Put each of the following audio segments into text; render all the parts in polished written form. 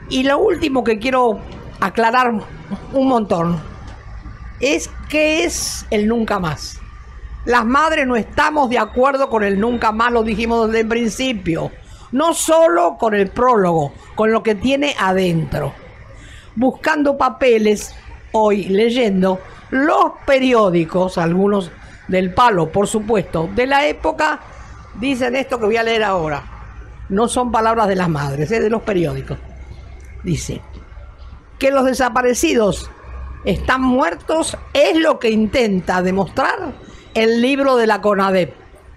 Y lo último que quiero aclarar un montón es qué es el nunca más. Las madres no estamos de acuerdo con el nunca más, lo dijimos desde el principio. No solo con el prólogo, con lo que tiene adentro. Buscando papeles, hoy leyendo los periódicos, algunos del palo, por supuesto, de la época, dicen esto que voy a leer ahora. No son palabras de las madres, es de los periódicos. Dice que los desaparecidos están muertos, es lo que intenta demostrar el libro de la CONADEP.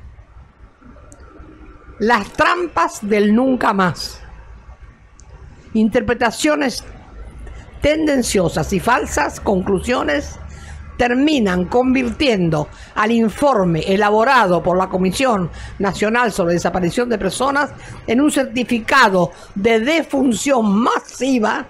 Las trampas del nunca más. Interpretaciones tendenciosas y falsas conclusiones terminan convirtiendo al informe elaborado por la Comisión Nacional sobre Desaparición de Personas en un certificado de defunción masiva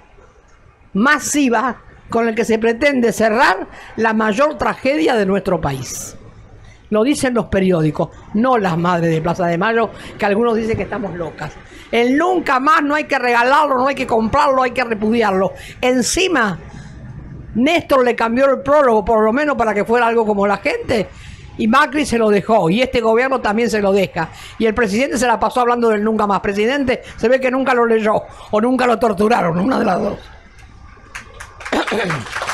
con el que se pretende cerrar la mayor tragedia de nuestro país. Lo dicen los periódicos, no las madres de Plaza de Mayo, que algunos dicen que estamos locas. El nunca más no hay que regalarlo, no hay que comprarlo, hay que repudiarlo. Encima, Néstor le cambió el prólogo, por lo menos para que fuera algo como la gente, y Macri se lo dejó, y este gobierno también se lo deja. Y el presidente se la pasó hablando del nunca más. Presidente, se ve que nunca lo leyó, o nunca lo torturaron, una de las dos.